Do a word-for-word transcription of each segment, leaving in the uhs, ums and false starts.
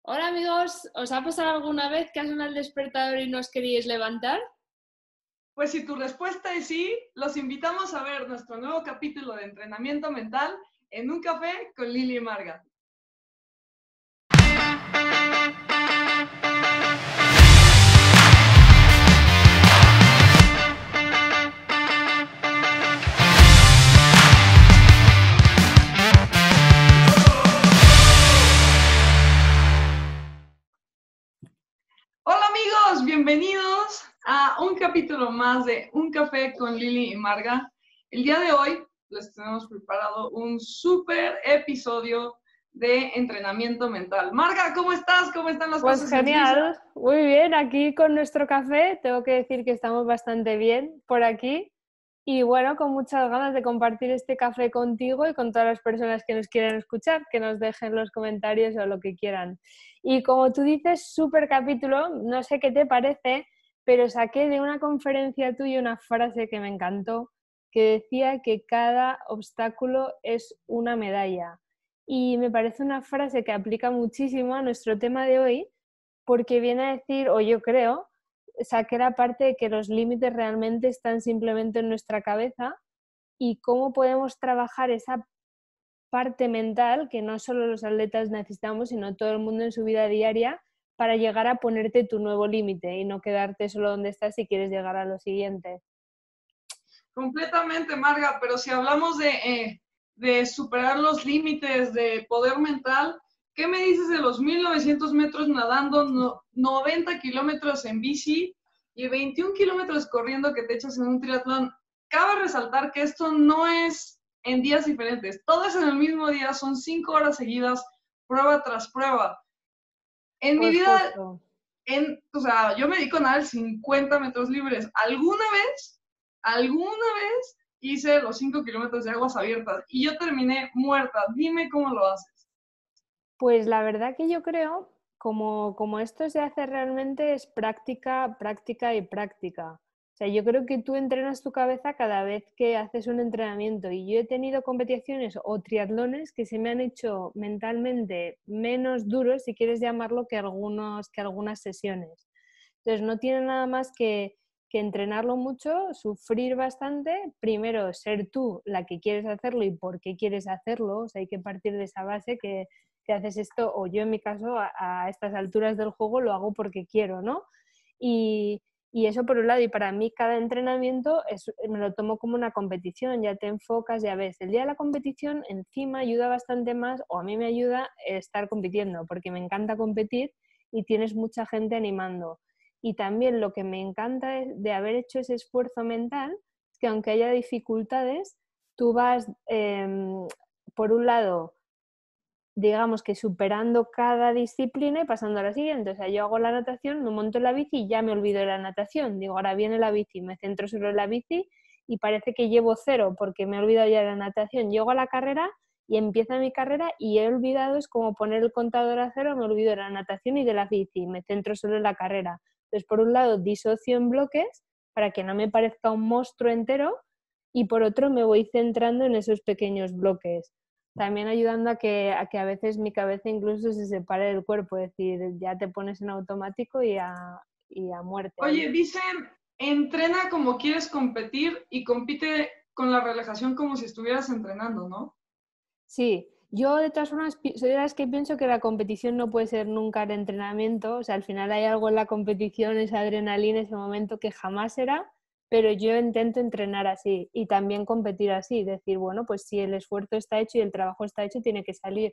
Hola amigos, ¿os ha pasado alguna vez que ha sonado el despertador y no os queríais levantar? Pues si tu respuesta es sí, los invitamos a ver nuestro nuevo capítulo de entrenamiento mental en un café con Lili y Marga. Hola amigos, bienvenidos a un capítulo más de Un café con Lili y Marga. El día de hoy les tenemos preparado un súper episodio de entrenamiento mental. Marga, ¿cómo estás? ¿Cómo están las Pues cosas en Suiza? genial, muy bien, aquí con nuestro café, tengo que decir que estamos bastante bien por aquí y bueno, con muchas ganas de compartir este café contigo y con todas las personas que nos quieran escuchar, que nos dejen los comentarios o lo que quieran. Y como tú dices, súper capítulo, no sé qué te parece, pero saqué de una conferencia tuya una frase que me encantó, que decía que cada obstáculo es una medalla. Y me parece una frase que aplica muchísimo a nuestro tema de hoy, porque viene a decir, o yo creo, saqué la parte de que los límites realmente están simplemente en nuestra cabeza y cómo podemos trabajar esa parte mental que no solo los atletas necesitamos, sino todo el mundo en su vida diaria para llegar a ponerte tu nuevo límite y no quedarte solo donde estás si quieres llegar a lo siguiente. Completamente, Marga, pero si hablamos de, eh, de superar los límites de poder mental, ¿qué me dices de los mil novecientos metros nadando, no, noventa kilómetros en bici y veintiún kilómetros corriendo que te echas en un triatlón? Cabe resaltar que esto no es en días diferentes, todo es en el mismo día, son cinco horas seguidas, prueba tras prueba. En mi Pues vida, justo. en, o sea, yo me dedico a nadar cincuenta metros libres. ¿Alguna vez, alguna vez hice los cinco kilómetros de aguas abiertas y yo terminé muerta? Dime cómo lo haces. Pues la verdad que yo creo, como, como esto se hace realmente, es práctica, práctica y práctica. O sea, yo creo que tú entrenas tu cabeza cada vez que haces un entrenamiento y yo he tenido competiciones o triatlones que se me han hecho mentalmente menos duros, si quieres llamarlo, que, algunos, que algunas sesiones. Entonces, no tiene nada más que, que entrenarlo mucho, sufrir bastante, primero ser tú la que quieres hacerlo y por qué quieres hacerlo, o sea, hay que partir de esa base que que haces esto, o yo en mi caso, a, a estas alturas del juego lo hago porque quiero, ¿no? Y, y eso por un lado, y para mí cada entrenamiento es, me lo tomo como una competición, ya te enfocas, ya ves, el día de la competición encima ayuda bastante más, o a mí me ayuda estar compitiendo, porque me encanta competir y tienes mucha gente animando. Y también lo que me encanta de, de haber hecho ese esfuerzo mental es que aunque haya dificultades, tú vas, eh, por un lado, digamos que superando cada disciplina y pasando a la siguiente. O sea, yo hago la natación, me monto en la bici y ya me olvido de la natación. Digo, ahora viene la bici, me centro solo en la bici y parece que llevo cero porque me he olvidado ya de la natación. Llego a la carrera y empieza mi carrera y he olvidado, es como poner el contador a cero, me olvido de la natación y de la bici, me centro solo en la carrera. Entonces, por un lado, disocio en bloques para que no me parezca un monstruo entero y por otro me voy centrando en esos pequeños bloques, también ayudando a que, a que a veces mi cabeza incluso se separe del cuerpo, es decir, ya te pones en automático y a, y a muerte ahí. Oye, dicen, entrena como quieres competir y compite con la relajación como si estuvieras entrenando, ¿no? Sí, yo de todas formas soy de las que pienso que la competición no puede ser nunca el entrenamiento, o sea, al final hay algo en la competición, esa adrenalina, ese momento que jamás será, pero yo intento entrenar así y también competir así, decir, bueno, pues si el esfuerzo está hecho y el trabajo está hecho, tiene que salir.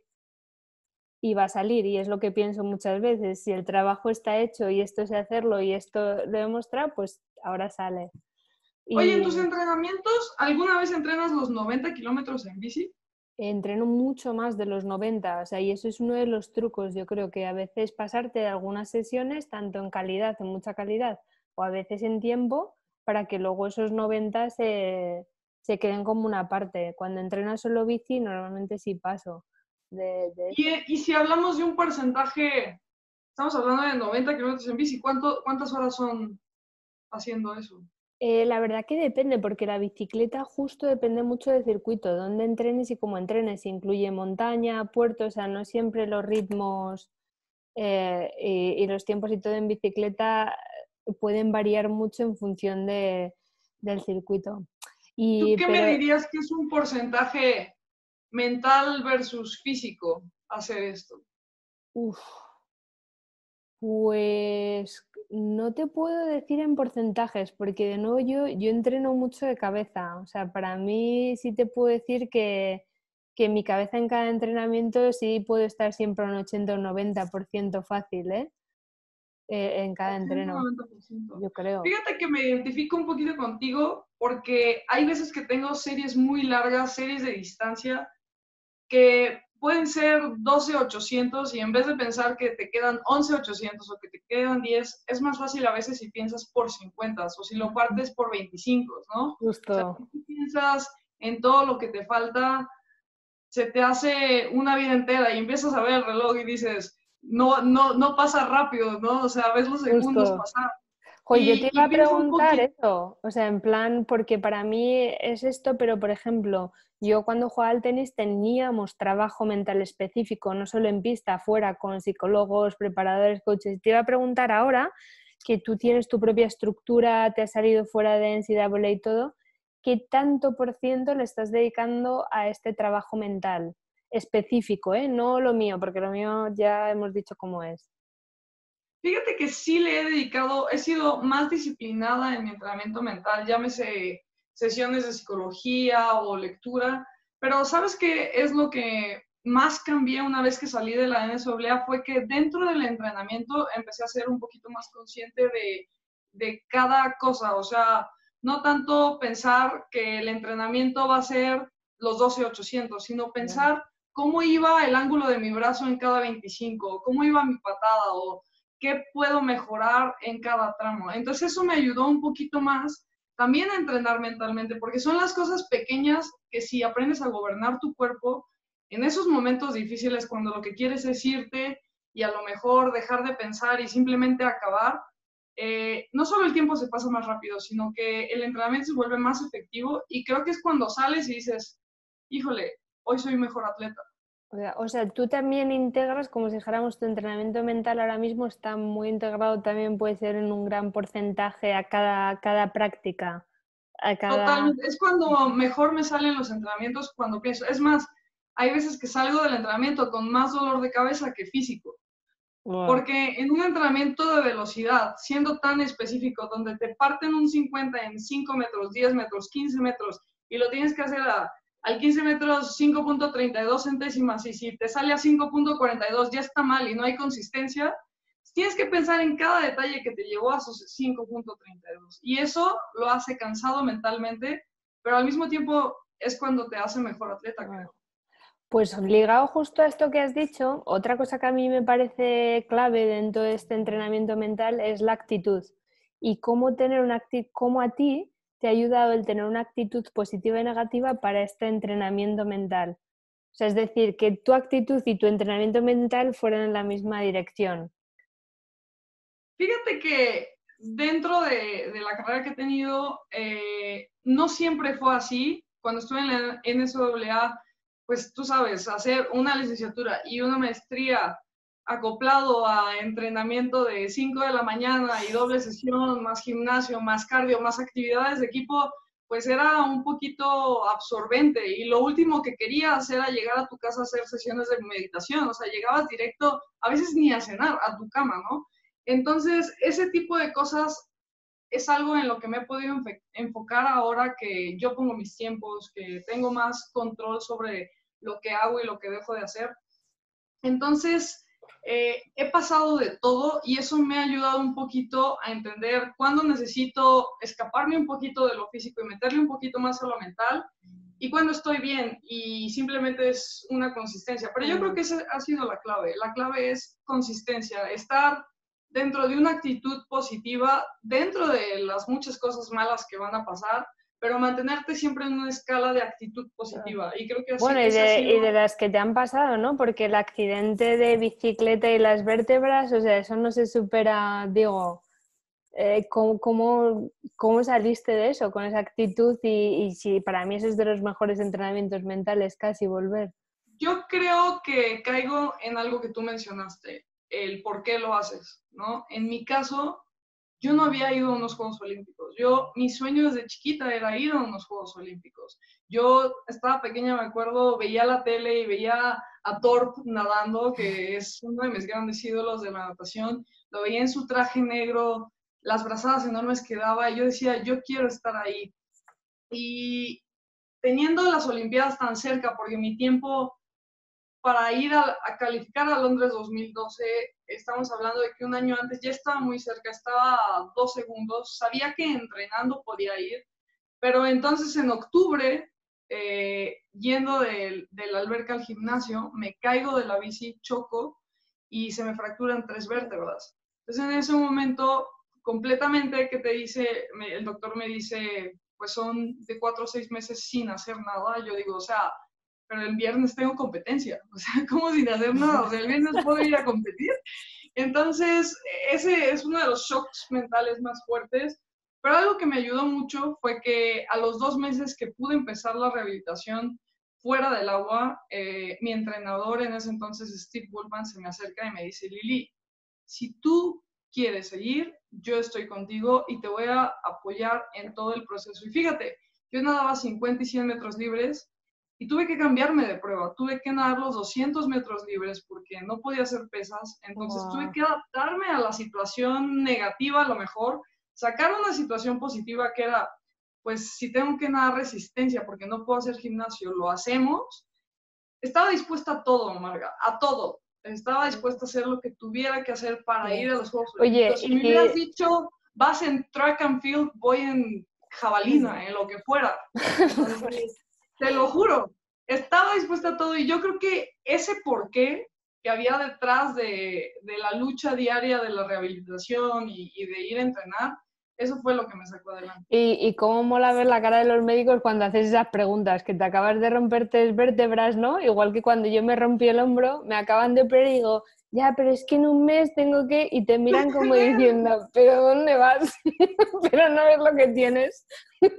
Y va a salir, y es lo que pienso muchas veces, si el trabajo está hecho y esto sé hacerlo y esto lo he demostrado, pues ahora sale. Oye, en Y tus entrenamientos, ¿alguna vez entrenas los noventa kilómetros en bici? entreno mucho más de los noventa, o sea, y eso es uno de los trucos, yo creo que a veces pasarte de algunas sesiones, tanto en calidad, en mucha calidad, o a veces en tiempo, para que luego esos noventa se, se queden como una parte. Cuando entrenas solo bici, normalmente sí paso de, de Y, eso. y si hablamos de un porcentaje, estamos hablando de noventa kilómetros en bici, ¿cuánto, ¿cuántas horas son haciendo eso? Eh, la verdad que depende, porque la bicicleta justo depende mucho del circuito, dónde entrenes y cómo entrenes. Incluye montaña, puerto, o sea, no siempre los ritmos. eh, y, y los tiempos y todo en bicicleta pueden variar mucho en función de, del circuito. ¿Tú Y, qué me pero, dirías que es un porcentaje mental versus físico hacer esto? uf, pues no te puedo decir en porcentajes, porque de nuevo yo, yo entreno mucho de cabeza. O sea, para mí sí te puedo decir que, que mi cabeza en cada entrenamiento sí puedo estar siempre a un ochenta o un noventa por ciento fácil, ¿eh? Eh, en cada ochenta, entreno, noventa por ciento. yo creo. Fíjate que me identifico un poquito contigo porque hay veces que tengo series muy largas, series de distancia, que pueden ser doce ochocientos y en vez de pensar que te quedan once ochocientos o que te quedan diez, es más fácil a veces si piensas por cincuenta o si lo partes por veinticinco, ¿no? O sea, Justo. si tú piensas en todo lo que te falta, se te hace una vida entera y empiezas a ver el reloj y dices, no, no, no pasa rápido, ¿no? O sea, ves los segundos Justo. pasar. Joder, yo te Y, iba y a pienso un preguntar poquito, eso, o sea, en plan, porque para mí es esto, pero por ejemplo, yo cuando jugaba al tenis teníamos trabajo mental específico, no solo en pista, afuera, con psicólogos, preparadores, coaches. Te iba a preguntar ahora que tú tienes tu propia estructura, te has salido fuera de N C A A y todo, ¿qué tanto por ciento le estás dedicando a este trabajo mental específico, ¿eh? No lo mío, porque lo mío ya hemos dicho cómo es. fíjate que sí le he dedicado, he sido más disciplinada en mi entrenamiento mental, llámese sesiones de psicología o lectura, pero ¿sabes qué es lo que más cambié una vez que salí de la N C A A? Fue que dentro del entrenamiento empecé a ser un poquito más consciente de, de cada cosa, o sea, no tanto pensar que el entrenamiento va a ser los doce ochocientos, sino Ya. pensar cómo iba el ángulo de mi brazo en cada veinticinco, cómo iba mi patada o qué puedo mejorar en cada tramo. Entonces eso me ayudó un poquito más también a entrenar mentalmente, porque son las cosas pequeñas que si aprendes a gobernar tu cuerpo, en esos momentos difíciles cuando lo que quieres es irte y a lo mejor dejar de pensar y simplemente acabar, eh, no solo el tiempo se pasa más rápido, sino que el entrenamiento se vuelve más efectivo y creo que es cuando sales y dices, híjole, hoy soy mejor atleta. O sea, o sea, tú también integras, como si dijéramos, tu entrenamiento mental ahora mismo está muy integrado, también puede ser en un gran porcentaje a cada, cada práctica, a cada... Totalmente, es cuando mejor me salen los entrenamientos cuando pienso. Es más, hay veces que salgo del entrenamiento con más dolor de cabeza que físico, Wow. porque en un entrenamiento de velocidad, siendo tan específico, donde te parten un cincuenta en cinco metros, diez metros, quince metros, y lo tienes que hacer a, al quince metros cinco punto treinta y dos centésimas, y si te sale a cinco punto cuarenta y dos ya está mal y no hay consistencia, tienes que pensar en cada detalle que te llevó a esos cinco punto treinta y dos. Y eso lo hace cansado mentalmente, pero al mismo tiempo es cuando te hace mejor atleta, Wow. creo. Pues ligado justo a esto que has dicho, otra cosa que a mí me parece clave dentro de este entrenamiento mental es la actitud y cómo tener una actitud, cómo a ti te ha ayudado el tener una actitud positiva y negativa para este entrenamiento mental. O sea, es decir, que tu actitud y tu entrenamiento mental fueran en la misma dirección. Fíjate que dentro de, de la carrera que he tenido, eh, no siempre fue así. Cuando estuve en la N C A A, pues tú sabes, hacer una licenciatura y una maestría acoplado a entrenamiento de cinco de la mañana y doble sesión, más gimnasio, más cardio, más actividades de equipo, pues era un poquito absorbente. Y lo último que querías era llegar a tu casa a hacer sesiones de meditación. O sea, llegabas directo, a veces ni a cenar, a tu cama, ¿no? Entonces, ese tipo de cosas es algo en lo que me he podido enfocar ahora que yo pongo mis tiempos, que tengo más control sobre lo que hago y lo que dejo de hacer. Entonces, eh, he pasado de todo y eso me ha ayudado un poquito a entender cuándo necesito escaparme un poquito de lo físico y meterle un poquito más a lo mental y cuándo estoy bien y simplemente es una consistencia. Pero yo creo Mm. que esa ha sido la clave. La clave es consistencia, estar dentro de una actitud positiva, dentro de las muchas cosas malas que van a pasar, pero mantenerte siempre en una escala de actitud positiva. Y creo que así, Bueno, y ese ha de, sido. y de las que te han pasado, ¿no? Porque el accidente de bicicleta y las vértebras, o sea, eso no se supera, digo, eh, ¿cómo, cómo, cómo saliste de eso con esa actitud? Y, y si para mí eso es de los mejores entrenamientos mentales, casi volver. Yo creo que caigo en algo que tú mencionaste. el por qué lo haces, ¿no? En mi caso, yo no había ido a unos Juegos Olímpicos. Yo, mi sueño desde chiquita era ir a unos Juegos Olímpicos. Yo estaba pequeña, me acuerdo, veía la tele y veía a Thorpe nadando, que es uno de mis grandes ídolos de la natación. Lo veía en su traje negro, las brazadas enormes que daba, y yo decía, yo quiero estar ahí. Y teniendo las Olimpiadas tan cerca, porque mi tiempo para ir a, a calificar a Londres dos mil doce, estamos hablando de que un año antes ya estaba muy cerca, estaba a dos segundos, sabía que entrenando podía ir, pero entonces en octubre, eh, yendo del, de la alberca al gimnasio, me caigo de la bici, choco y se me fracturan tres vértebras. Entonces en ese momento, completamente que te dice, me, el doctor me dice, pues son de cuatro o seis meses sin hacer nada, yo digo, o sea, pero el viernes tengo competencia, o sea, como sin hacer nada, o sea, el viernes puedo ir a competir. Entonces, ese es uno de los shocks mentales más fuertes, pero algo que me ayudó mucho fue que a los dos meses que pude empezar la rehabilitación fuera del agua, eh, mi entrenador en ese entonces, Steve Bullman, se me acerca y me dice, Lili, si tú quieres seguir, yo estoy contigo y te voy a apoyar en todo el proceso. Y fíjate, yo nadaba cincuenta y cien metros libres, y tuve que cambiarme de prueba, tuve que nadar los doscientos metros libres porque no podía hacer pesas, entonces wow. tuve que adaptarme a la situación negativa a lo mejor, sacar una situación positiva que era, pues si tengo que nadar resistencia porque no puedo hacer gimnasio, lo hacemos. Estaba dispuesta a todo, Marga, a todo. Estaba dispuesta a hacer lo que tuviera que hacer para sí. ir a los Juegos Olímpicos. Si y... me hubieras dicho, vas en track and field, voy en jabalina, en lo que fuera. Entonces, te lo juro, estaba dispuesta a todo y yo creo que ese porqué que había detrás de, de la lucha diaria de la rehabilitación y, y de ir a entrenar, eso fue lo que me sacó adelante. Y, y cómo mola ver la cara de los médicos cuando haces esas preguntas, que te acabas de romper tres vértebras, ¿no? Igual que cuando yo me rompí el hombro, me acaban de operar y digo, ya, pero es que en un mes tengo que... Y te miran como diciendo, ¿pero dónde vas? Pero no ves lo que tienes.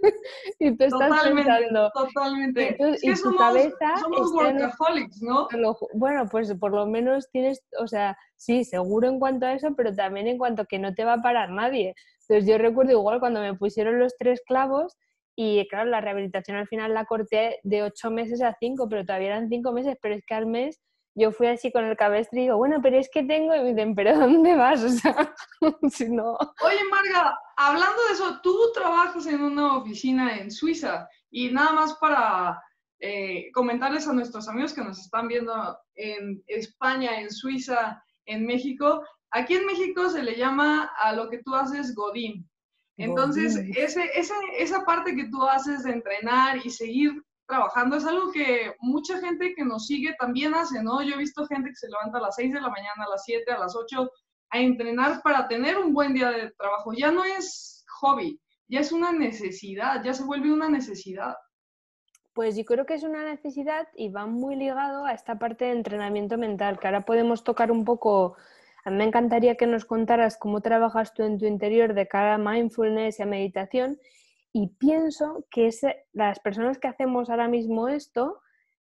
Y tú estás totalmente, pensando... Totalmente, Y, tú, es que y somos, tu cabeza somos workaholics, ¿no? Lo, bueno, pues por lo menos tienes, o sea, sí, seguro en cuanto a eso, pero también en cuanto a que no te va a parar nadie. Entonces yo recuerdo igual cuando me pusieron los tres clavos y claro, la rehabilitación al final la corté de ocho meses a cinco, pero todavía eran cinco meses, pero es que al mes yo fui así con el cabestro y digo, bueno, pero es que tengo, y me dicen, ¿pero dónde vas? O sea, si no... Oye, Marga, hablando de eso, tú trabajas en una oficina en Suiza y nada más para eh, comentarles a nuestros amigos que nos están viendo en España, en Suiza, en México, aquí en México se le llama a lo que tú haces Godín. Entonces, Godín. Ese, ese, esa parte que tú haces de entrenar y seguir trabajando es algo que mucha gente que nos sigue también hace, ¿no? Yo he visto gente que se levanta a las seis de la mañana, a las siete, a las ocho, a entrenar para tener un buen día de trabajo. Ya no es hobby, ya es una necesidad, ya se vuelve una necesidad. Pues yo creo que es una necesidad y va muy ligado a esta parte de entrenamiento mental, que ahora podemos tocar un poco. A mí me encantaría que nos contaras cómo trabajas tú en tu interior de cara a mindfulness y a meditación, y pienso que es, las personas que hacemos ahora mismo esto,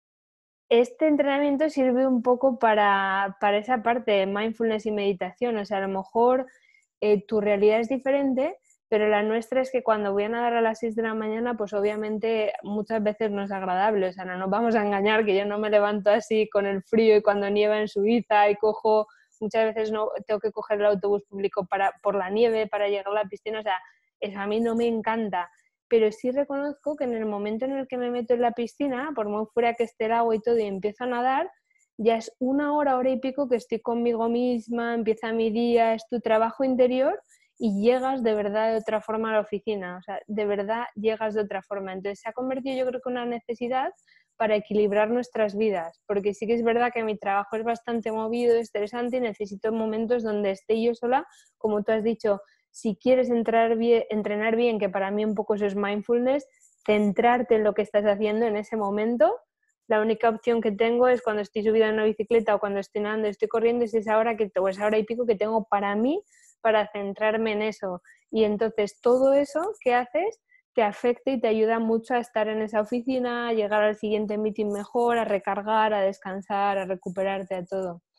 este entrenamiento sirve un poco para, para esa parte de mindfulness y meditación. O sea, a lo mejor eh, tu realidad es diferente, pero la nuestra es que cuando voy a nadar a las seis de la mañana, pues obviamente muchas veces no es agradable. O sea, no nos vamos a engañar que yo no me levanto así con el frío y cuando nieva en Suiza y cojo, muchas veces no tengo que coger el autobús público para, por la nieve para llegar a la piscina. O sea, eso a mí no me encanta. Pero sí reconozco que en el momento en el que me meto en la piscina, por muy fuera que esté el agua y todo, y empiezo a nadar, ya es una hora, hora y pico que estoy conmigo misma, empieza mi día, es tu trabajo interior y llegas de verdad de otra forma a la oficina. O sea, de verdad llegas de otra forma. Entonces se ha convertido, yo creo, que en una necesidad para equilibrar nuestras vidas, porque sí que es verdad que mi trabajo es bastante movido, estresante y necesito momentos donde esté yo sola, como tú has dicho. Si quieres entrar bien, entrenar bien, que para mí un poco eso es mindfulness, centrarte en lo que estás haciendo en ese momento. La única opción que tengo es cuando estoy subida en una bicicleta o cuando estoy nadando, estoy corriendo, es esa hora, que, o esa hora y pico que tengo para mí, para centrarme en eso. Y entonces todo eso que haces te afecta y te ayuda mucho a estar en esa oficina, a llegar al siguiente meeting mejor, a recargar, a descansar, a recuperarte, a todo.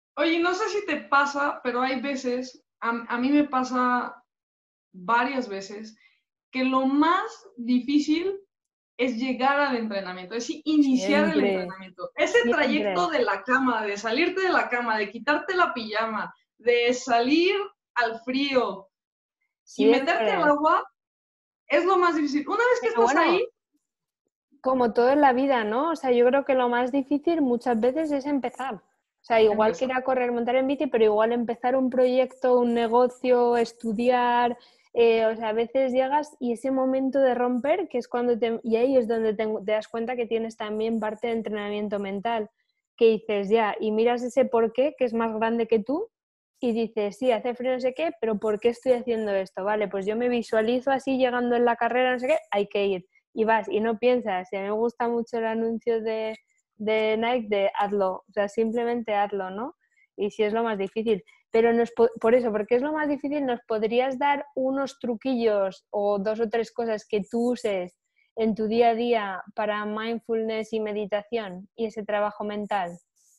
Oye, no sé si te pasa, pero hay veces, a, a mí me pasa varias veces, que lo más difícil es llegar al entrenamiento, es iniciar el Siempre, entrenamiento. Ese siempre, trayecto de la cama, de salirte de la cama, de quitarte la pijama, de salir al frío y meterte al siempre. agua, es lo más difícil. Una vez que Pero estás bueno, ahí, como todo en la vida, ¿no? O sea, yo creo que lo más difícil muchas veces es empezar. O sea, igual que empezar. ir a correr, montar en bici, pero igual empezar un proyecto, un negocio, estudiar. Eh, o sea, a veces llegas y ese momento de romper, que es cuando te... Y ahí es donde te, te das cuenta que tienes también parte de entrenamiento mental, que dices ya, y miras ese por qué, que es más grande que tú, y dices, sí, hace frío, no sé qué, pero ¿por qué estoy haciendo esto? Vale, pues yo me visualizo así llegando en la carrera, no sé qué, hay que ir y vas y no piensas. Y a mí me gusta mucho el anuncio de, de Nike de hazlo, o sea, simplemente hazlo, ¿no? Y si es lo más difícil. Pero nos, por eso, porque es lo más difícil, ¿nos podrías dar unos truquillos o dos o tres cosas que tú uses en tu día a día para mindfulness y meditación y ese trabajo mental?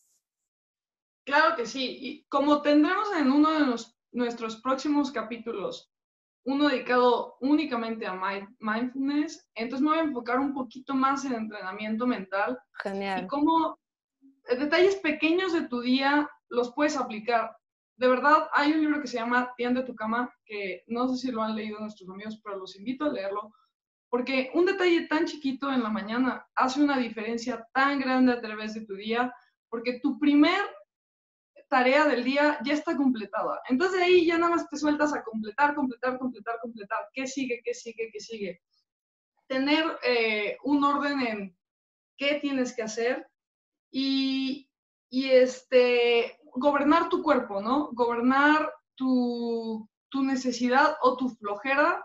Claro que sí. Y como tendremos en uno de los, nuestros próximos capítulos, uno dedicado únicamente a mind, mindfulness, entonces me voy a enfocar un poquito más en entrenamiento mental y Genial. cómo detalles pequeños de tu día los puedes aplicar. De verdad, hay un libro que se llama Tiende tu cama, que no sé si lo han leído nuestros amigos, pero los invito a leerlo, porque un detalle tan chiquito en la mañana hace una diferencia tan grande a través de tu día, porque tu primer tarea del día ya está completada. Entonces de ahí ya nada más te sueltas a completar, completar, completar, completar. ¿Qué sigue? ¿Qué sigue? ¿Qué sigue? Tener eh, un orden en qué tienes que hacer y, y este, gobernar tu cuerpo, ¿no? Gobernar tu, tu necesidad o tu flojera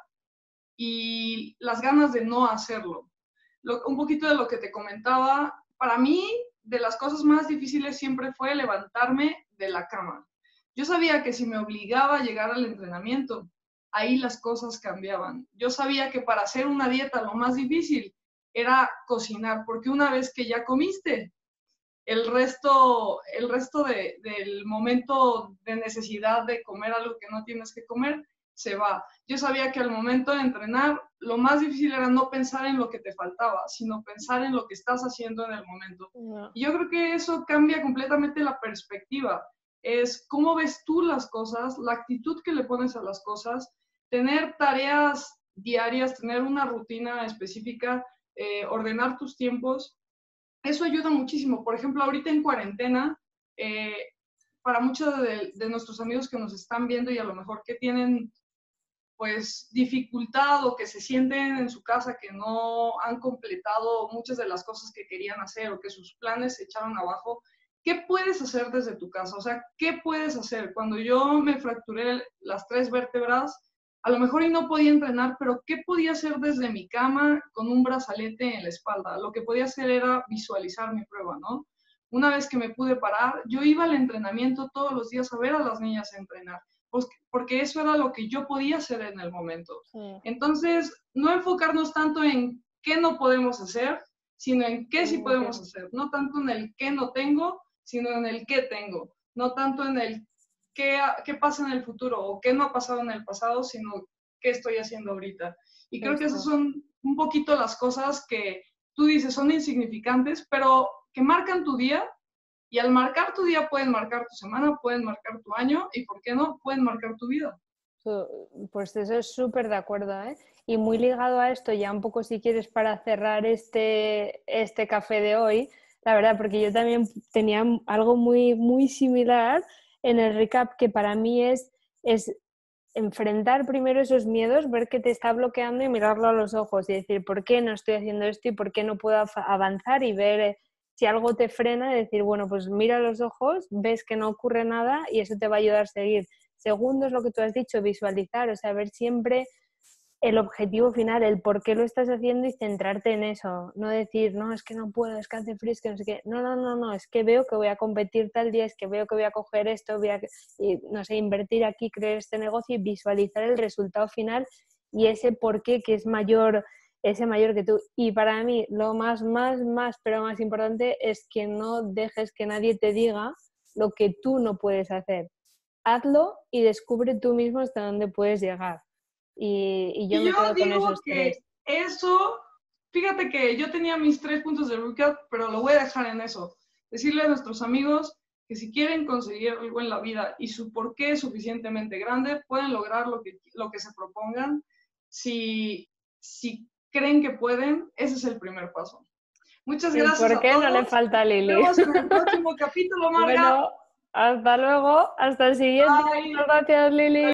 y las ganas de no hacerlo. Lo, un poquito de lo que te comentaba, para mí, de las cosas más difíciles siempre fue levantarme de la cama. Yo sabía que si me obligaba a llegar al entrenamiento, ahí las cosas cambiaban. Yo sabía que para hacer una dieta lo más difícil era cocinar, porque una vez que ya comiste, el resto, el resto de, del momento de necesidad de comer algo que no tienes que comer, se va. Yo sabía que al momento de entrenar, lo más difícil era no pensar en lo que te faltaba, sino pensar en lo que estás haciendo en el momento. No. Y yo creo que eso cambia completamente la perspectiva. Es cómo ves tú las cosas, la actitud que le pones a las cosas, tener tareas diarias, tener una rutina específica, eh, ordenar tus tiempos. Eso ayuda muchísimo. Por ejemplo, ahorita en cuarentena, eh, para muchos de, de, nuestros amigos que nos están viendo y a lo mejor que tienen pues dificultad o que se sienten en su casa que no han completado muchas de las cosas que querían hacer o que sus planes se echaron abajo, ¿qué puedes hacer desde tu casa? O sea, ¿qué puedes hacer? Cuando yo me fracturé las tres vértebras, a lo mejor y no podía entrenar, pero ¿qué podía hacer desde mi cama con un brazalete en la espalda? Lo que podía hacer era visualizar mi prueba, ¿no? Una vez que me pude parar, yo iba al entrenamiento todos los días a ver a las niñas entrenar, pues, porque eso era lo que yo podía hacer en el momento. Sí. Entonces, no enfocarnos tanto en qué no podemos hacer, sino en qué sí Como que podemos hacer. No tanto en el qué no tengo, sino en el qué tengo. No tanto en el qué, qué pasa en el futuro o qué no ha pasado en el pasado, sino qué estoy haciendo ahorita. Y creo que esas esto. son un poquito las cosas que tú dices son insignificantes, pero que marcan tu día. Y al marcar tu día pueden marcar tu semana, pueden marcar tu año y, ¿por qué no?, pueden marcar tu vida. Pues eso es súper de acuerdo, ¿eh? Y muy ligado a esto, ya un poco si quieres para cerrar este, este café de hoy, la verdad, porque yo también tenía algo muy, muy similar en el recap, que para mí es, es enfrentar primero esos miedos, ver qué te está bloqueando y mirarlo a los ojos y decir, ¿por qué no estoy haciendo esto y por qué no puedo avanzar? Y ver eh, si algo te frena, decir, bueno, pues mira a los ojos, ves que no ocurre nada y eso te va a ayudar a seguir. Segundo es lo que tú has dicho, visualizar, o sea, ver siempre el objetivo final, el por qué lo estás haciendo y centrarte en eso. No decir, no, es que no puedo, es que hace frío, es que no sé qué. No, no, no, no, es que veo que voy a competir tal día, es que veo que voy a coger esto, voy a, y, no sé, invertir aquí, crear este negocio y visualizar el resultado final y ese por qué que es mayor, ese mayor que tú. Y para mí lo más, más, más, pero más importante es que no dejes que nadie te diga lo que tú no puedes hacer. Hazlo y descubre tú mismo hasta dónde puedes llegar. Y, y yo Y me yo quedo con digo esos que tres. eso, fíjate que yo tenía mis tres puntos de recap, pero lo voy a dejar en eso. Decirle a nuestros amigos que si quieren conseguir algo en la vida y su porqué es suficientemente grande, pueden lograr lo que, lo que se propongan. Si, si creen que pueden, ese es el primer paso. Muchas El gracias por a qué no le todos. falta a Nos Lili. vemos en el próximo capítulo, Marga. Bueno, hasta luego. Hasta el siguiente. Bye. Muchas gracias, Lili.